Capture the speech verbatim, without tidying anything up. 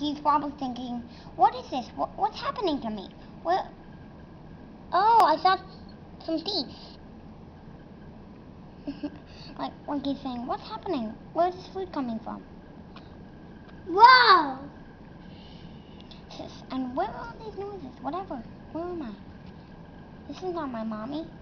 he's probably thinking, what is this? What, what's happening to me? What? Oh, I saw some thieves. like, like he's saying, what's happening? Where's this food coming from? Wow! And where are all these noises? Whatever. Where am I? This is not my mommy.